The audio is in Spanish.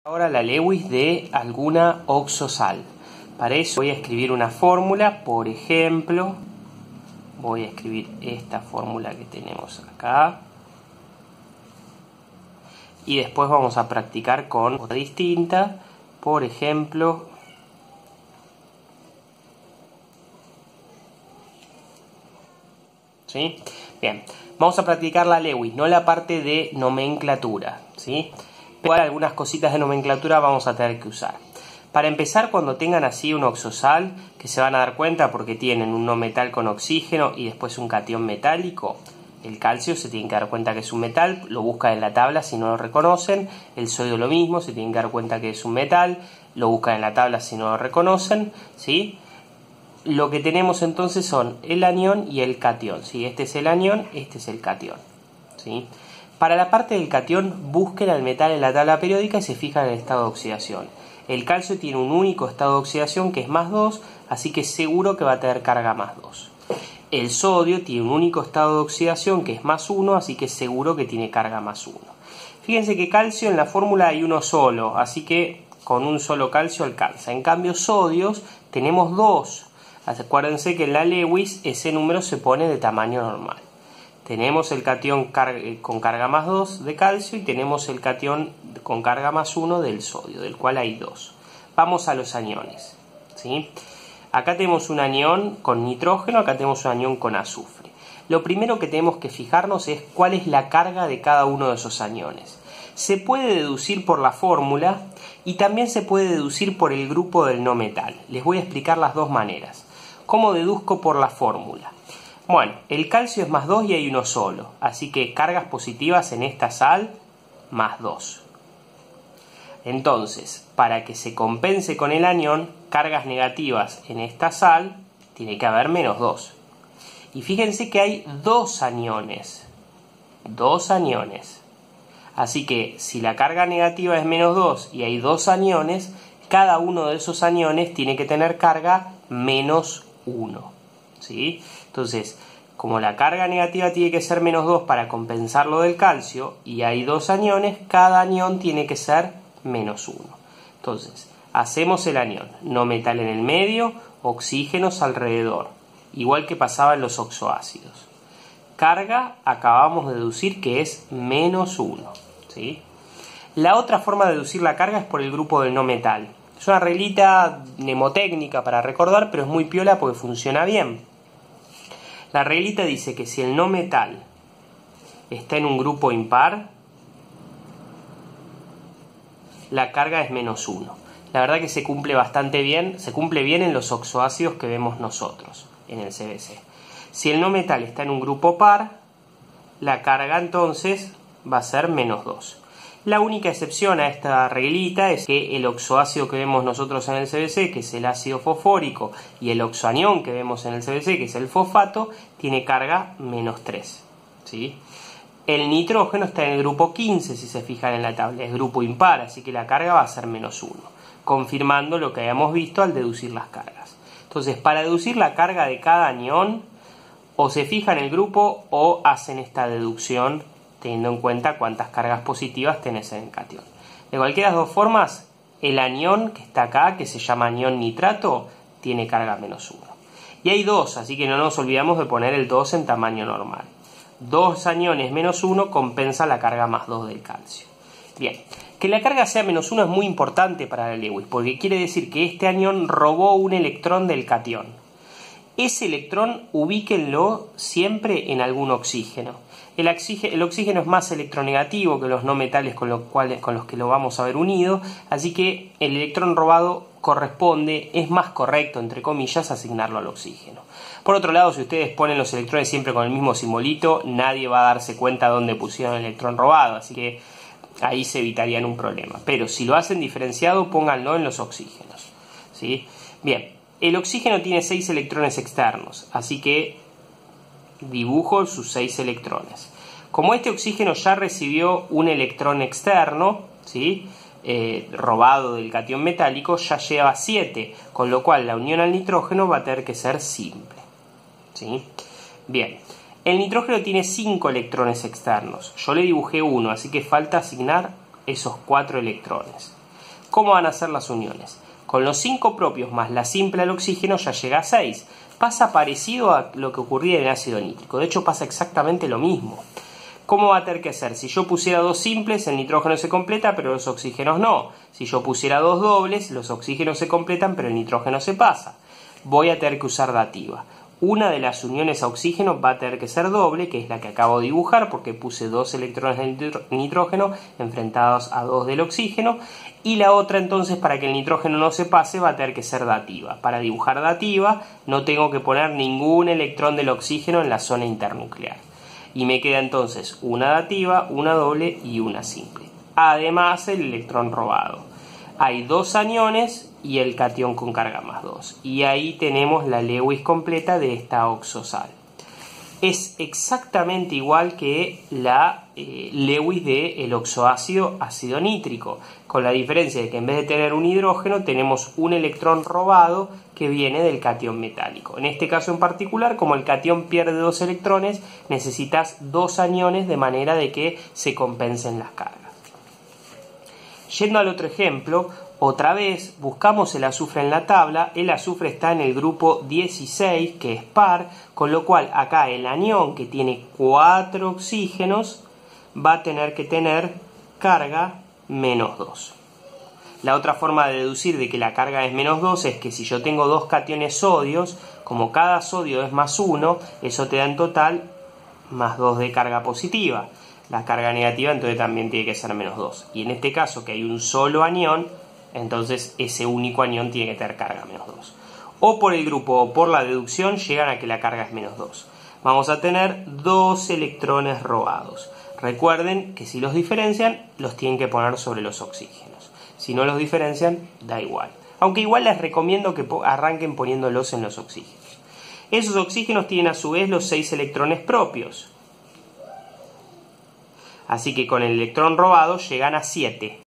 Ahora la Lewis de alguna oxosal. Para eso voy a escribir una fórmula. Por ejemplo, voy a escribir esta fórmula que tenemos acá. Y después vamos a practicar con otra distinta. Por ejemplo, ¿sí? Bien, vamos a practicar la Lewis, no la parte de nomenclatura, ¿sí? Igual algunas cositas de nomenclatura vamos a tener que usar. Para empezar, cuando tengan así un oxosal, que se van a dar cuenta porque tienen un no metal con oxígeno y después un catión metálico, el calcio se tienen que dar cuenta que es un metal, lo buscan en la tabla si no lo reconocen. El sodio lo mismo, se tienen que dar cuenta que es un metal, lo buscan en la tabla si no lo reconocen, ¿sí? Lo que tenemos entonces son el anión y el catión, ¿sí? Este es el anión, este es el catión, ¿sí? Para la parte del catión, busquen al metal en la tabla periódica y se fijan en el estado de oxidación. El calcio tiene un único estado de oxidación que es más 2, así que seguro que va a tener carga más 2. El sodio tiene un único estado de oxidación que es más 1, así que seguro que tiene carga más 1. Fíjense que calcio en la fórmula hay uno solo, así que con un solo calcio alcanza. En cambio sodios tenemos 2. Acuérdense que en la Lewis ese número se pone de tamaño normal. Tenemos el catión con carga más 2 de calcio y tenemos el catión con carga más 1 del sodio, del cual hay 2. Vamos a los aniones, ¿sí? Acá tenemos un anión con nitrógeno, acá tenemos un anión con azufre. Lo primero que tenemos que fijarnos es cuál es la carga de cada uno de esos aniones. Se puede deducir por la fórmula y también se puede deducir por el grupo del no metal. Les voy a explicar las dos maneras. ¿Cómo deduzco por la fórmula? Bueno, el calcio es más 2 y hay uno solo, así que cargas positivas en esta sal, más 2. Entonces, para que se compense con el anión, cargas negativas en esta sal, tiene que haber menos 2. Y fíjense que hay dos aniones. Así que si la carga negativa es menos 2 y hay dos aniones, cada uno de esos aniones tiene que tener carga menos 1. ¿Sí? Entonces, como la carga negativa tiene que ser menos 2 para compensar lo del calcio y hay dos aniones, cada anión tiene que ser menos 1. Entonces, hacemos el anión, no metal en el medio, oxígenos alrededor, igual que pasaba en los oxoácidos. Carga, acabamos de deducir que es menos 1. ¿Sí? La otra forma de deducir la carga es por el grupo del no metal. Es una reglita mnemotécnica para recordar, pero es muy piola porque funciona bien. La reglita dice que si el no metal está en un grupo impar, la carga es menos 1. La verdad que se cumple bastante bien, se cumple bien en los oxoácidos que vemos nosotros en el CBC. Si el no metal está en un grupo par, la carga entonces va a ser menos 2. La única excepción a esta reglita es que el oxoácido que vemos nosotros en el CBC, que es el ácido fosfórico, y el oxoanión que vemos en el CBC, que es el fosfato, tiene carga menos 3. ¿Sí? El nitrógeno está en el grupo 15, si se fijan en la tabla, es grupo impar, así que la carga va a ser menos 1, confirmando lo que habíamos visto al deducir las cargas. Entonces, para deducir la carga de cada anión, o se fijan en el grupo o hacen esta deducción teniendo en cuenta cuántas cargas positivas tenés en el catión. De cualquiera de las dos formas, el anión que está acá, que se llama anión nitrato, tiene carga menos 1. Y hay 2, así que no nos olvidamos de poner el 2 en tamaño normal. 2 aniones menos 1 compensa la carga más 2 del calcio. Bien, que la carga sea menos 1 es muy importante para la Lewis, porque quiere decir que este anión robó un electrón del catión. Ese electrón ubíquenlo siempre en algún oxígeno. El oxígeno es más electronegativo que los no metales con los que lo vamos a ver unido, así que el electrón robado corresponde, es más correcto, entre comillas, asignarlo al oxígeno. Por otro lado, si ustedes ponen los electrones siempre con el mismo simbolito, nadie va a darse cuenta dónde pusieron el electrón robado, así que ahí se evitarían un problema. Pero si lo hacen diferenciado, pónganlo en los oxígenos. ¿Sí? Bien, el oxígeno tiene 6 electrones externos, así que dibujo sus 6 electrones. Como este oxígeno ya recibió un electrón externo, ¿sí? Robado del catión metálico, ya lleva 7, con lo cual la unión al nitrógeno va a tener que ser simple. ¿Sí? Bien, el nitrógeno tiene 5 electrones externos. Yo le dibujé 1, así que falta asignar esos 4 electrones. ¿Cómo van a ser las uniones? Con los 5 propios más la simple al oxígeno ya llega a 6. Pasa parecido a lo que ocurría en el ácido nítrico. De hecho, pasa exactamente lo mismo. ¿Cómo va a tener que ser? Si yo pusiera 2 simples, el nitrógeno se completa, pero los oxígenos no. Si yo pusiera 2 dobles, los oxígenos se completan, pero el nitrógeno se pasa. Voy a tener que usar dativa. Una de las uniones a oxígeno va a tener que ser doble, que es la que acabo de dibujar, porque puse 2 electrones de nitrógeno enfrentados a 2 del oxígeno. Y la otra, entonces, para que el nitrógeno no se pase, va a tener que ser dativa. Para dibujar dativa, no tengo que poner ningún electrón del oxígeno en la zona internuclear. Y me queda entonces una dativa, una doble y una simple. Además, el electrón robado. Hay 2 aniones y el catión con carga más 2. Y ahí tenemos la Lewis completa de esta oxosal. Es exactamente igual que la Lewis del oxoácido ácido nítrico, con la diferencia de que en vez de tener un hidrógeno tenemos un electrón robado que viene del catión metálico. En este caso en particular, como el catión pierde 2 electrones, necesitas 2 aniones de manera de que se compensen las cargas. Yendo al otro ejemplo, otra vez buscamos el azufre en la tabla. El azufre está en el grupo 16, que es par, con lo cual acá el anión, que tiene 4 oxígenos, va a tener que tener carga menos 2. La otra forma de deducir de que la carga es menos 2 es que si yo tengo 2 cationes sodios, como cada sodio es más 1, eso te da en total más 2 de carga positiva. La carga negativa entonces también tiene que ser menos 2. Y en este caso, que hay un solo anión, entonces ese único anión tiene que tener carga menos 2. O por el grupo o por la deducción llegan a que la carga es menos 2. Vamos a tener 2 electrones robados. Recuerden que si los diferencian, los tienen que poner sobre los oxígenos. Si no los diferencian, da igual. Aunque igual les recomiendo que arranquen poniéndolos en los oxígenos. Esos oxígenos tienen a su vez los 6 electrones propios. Así que con el electrón robado llegan a 7.